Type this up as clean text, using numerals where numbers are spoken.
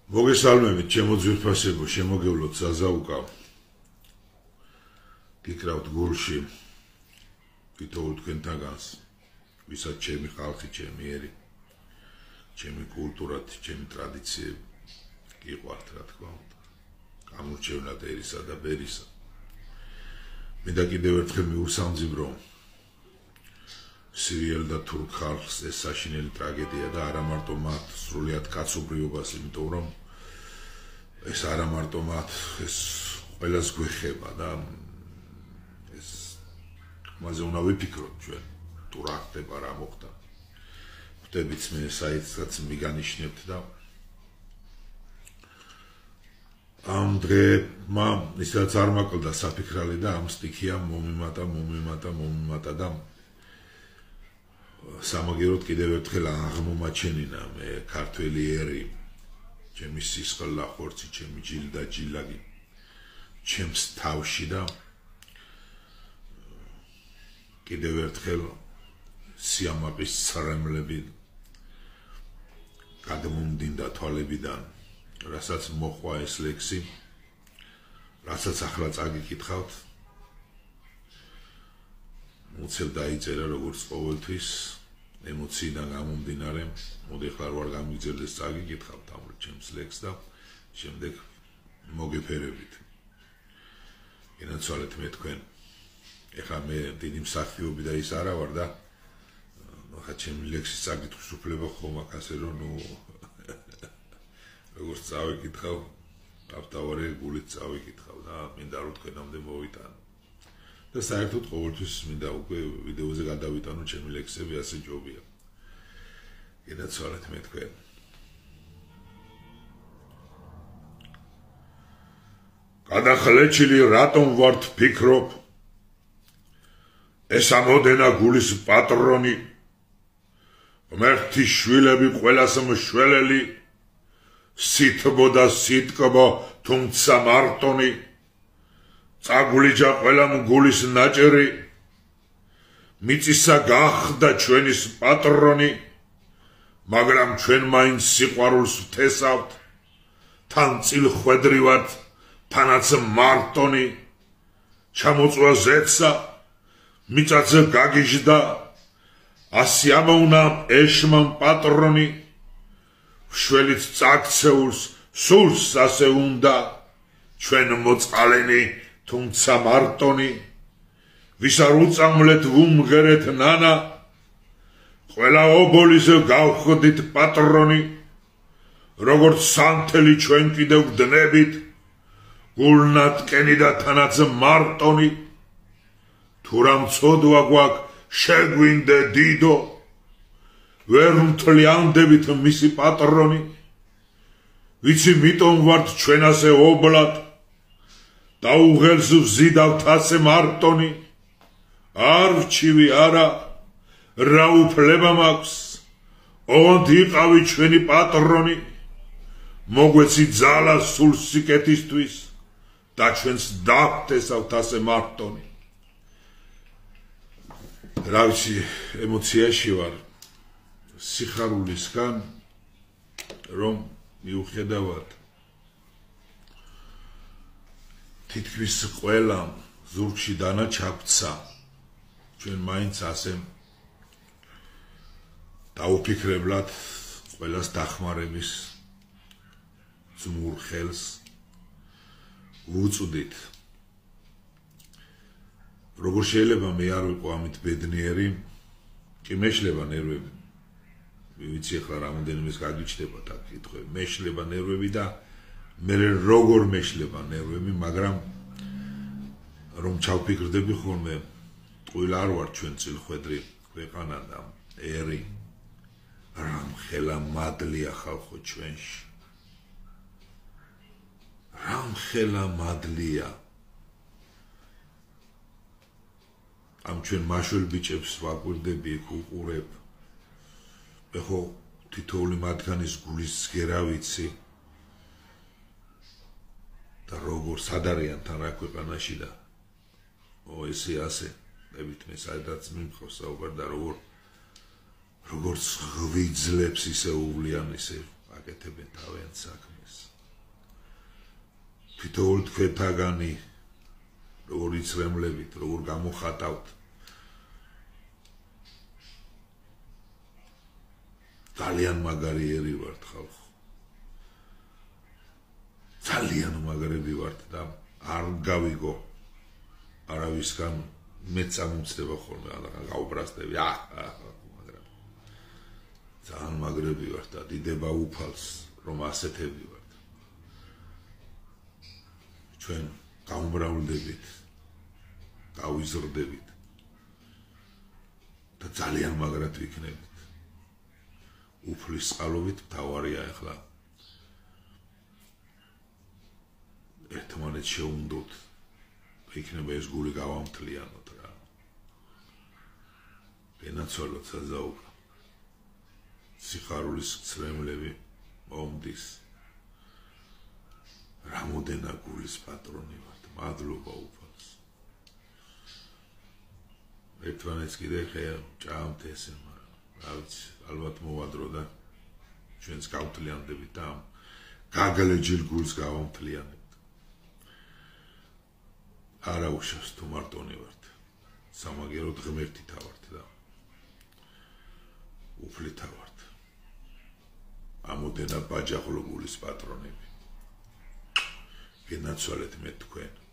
მოგესალმებით, ჩემო ძვირფასებო, შემოგევლოთ საზაუკავ. გიკრავთ გულში, თითოეულ თქვენთაგანს, ვისაც ჩემი ხალხი, ჩემი ერი, ჩემი კულტურა, ჩემი ტრადიციები გიყვართ, რა თქმა უნდა. გამურჩევნად ერისა და ბერისა. მინდა კიდევ ერთხელ მიუსამძიმრო სირიელ და თურქ ხალხს ეს საშინელი ტრაგედია და არა მარტო მათ სრულიად კაცობრიობას, იმიტომ რომ ეს არა მარტო მათ ეს ყველას გვეხება და ეს მასე უნდა ვიფიქროთ ჩვენ თუ რა ხდება, რა მოხდა. ხვდებით მე საიტსაც მიგანიშნებთ და ამ დღემა ისაც არ მაკლდა საფიქრალი და ამ სტიქია მომიმატა და სამაგეროდ კიდევ ერთხელ აღმომაჩენინა მე ქართველი ერი, ჩემი სისხლდა ხორცი, ჩემი ჯილი და ჯილაგი, ჩემს თავში და კიდევ ერთხელ სიამაყის ცრემლები გადმომდინდა თვალებიდან, რასაც მოხვა ეს ლექსი, რასაც ახლა წაგიკითხავთ. უცებ დაიწერა როგორც ყოველთვის ემოციიდან გამომდინარე, მოდი ახლა ვარ გამიგზელდეს წაგიკითხავთ ამ ჩემს ლექსს და შემდეგ მოგეფერებით. ინაცვალეთ მე თქვენ. ეხლა მე დიდი მსახიობი და ის არა ვარ და ახლა ჩემი ლექსის წაკითხვის უფლება ხომ აქვს, ასე რომ როგორც წავიკითხავ, ავტავარი გულით წავიკითხავ და მინდა რომ თქვენამდე მოვიტანო. და საერთოდ ყოველთვის მინდა უკვე ვიდეოზე გადავიტანო ჩემი ლექსები, ასე ჯობია. გენაცვალეთ მე თქვენ. გადახლეჩილი რატომ ვართ ფიქრობ? ეს ამოდენა გულის პატრონი, ღმერთის შვილები ყველას მშველელი, სითბო და სიტკბო თუმცა მარტონი, წაგულიჯა ყველამ გულის ნაჭერი, მიწისა გახდა ჩვენის პატრონი, მაგრამ ჩვენ მაინც სიყვარულს ვთესავთ, თან წილხვედრივად, თანაც მარტონი, ჩამოწვა ზეცა, მიწაზე გაგიჟდა, ასი ამოვნა ეშმამ პატრონი, შველით წაქცეულს, სულს ასე უნდა, ჩვენ მოწყალენი, თუმცა მარტონი, ვის არ უწამლეთ ვუმღერეთ ნანა, ყველა ობოლის გავხდით პატრონი, როგორც სანთელი ჩვენ კიდევ ვდნებით, გულნატკენი და თანაც მარტონი, თუ რა მცოდვა გვაქვს შეგვინდე დიდო, ვერ მთლიანდებით მისი პატრონი, ვიცი მიტომ ვართ ჩვენ ასე ობლად, დაუღელს ვზიდავთ ასე მარტონი, არ ვჩივი არა, რა უფლება მაქვს, ოღონდ იყავი ჩვენი პატრონი, მოგვეცი ძალა სულ სიკეთისთვის და ჩვენს დავთესავთ ასე მარტონი. რა ვიცი, ემოციაში ვარ, სიხარულისგან, რომ მიუხედავად თითქმის ყველა ზურგში დანა ჩაგვცა, ჩვენ მაინც ასე დაუფიქრებლად ყველას დახმარების ძმურ ხელს ვუწვდით. როგორ შეიძლება მე არ ვიყო ამით ბედნიერი, კი მეშლება ნერვები. ვიცი ახლა რამოდენიმეს გაგიჩნდება და კითხვები, მეშლება ნერვები და მე როგორ მეშლება ნერვები, მაგრამ რომ ჩავფიქრდები ხოლმე, ტყუილ არ ვარ ჩვენ წილხვედრი ქვეყანა და ერი, რამხელა მადლია ხალხო ჩვენში. რამხელა მადლია. ამ ჩვენ მაშულ ბიჭებს ვაკვირდები, იქ უყურებ. ეხო თითოეული მათგანის გულის სგერა ვიცი და როგორ სად არიან თან რა ქვეყანაში და ესე ასე დებით მე საერთოდ მიმხავს საუბარ და როგორც ღვიძლებს ისე უვლიან ისე აკეთებენ თავიანთ საქმეს. თითოეულ თქვენთაგანი როგორ იცრემლებით, როგორ გამოხატავთ. ძალიან მაგარიერი ვართ ხალხო. ძალიან მაგრები ვართ და არ გავიგო არავისგან მეც ამომცდება ხოლმე რაღაცა გაუბრასდები. მაგრამ ძალიან მაგრები ვართ და დიდება უფალს რომ ასეთები ვართ. ჩვენ გაუმრავლდებით, გავიზრდებით და ძალიან მაგრად ვიქნებით. უფლის წყალობით მთავარია ახლა ერთმანეთს შეუნდოთ, იქნება ეს გული გავამთლიანოთ რა. ენაცვალოთ საზაუბრა. სიხარულის ცრემლები მომდის. რამოდენა გულის პატრონი ვართ, მადლობა უფალს. ერთმანეთს კიდე ხე ჭამთ ესე, მაგრამ რა ვიცი, ალბათ მოვადრო და ჩვენს გავთლიანდებით და ამ გაგალეჯილ გულს გავამთლიანებთ. არა უშავს თუ მარტონი ვართ. სამაგეროდ ღმერთითა ვართ და უფლითა ვართ. ამოდენა ბაჯაღლო გულის პატრონები. გენაცვალეთ მე თქვენ.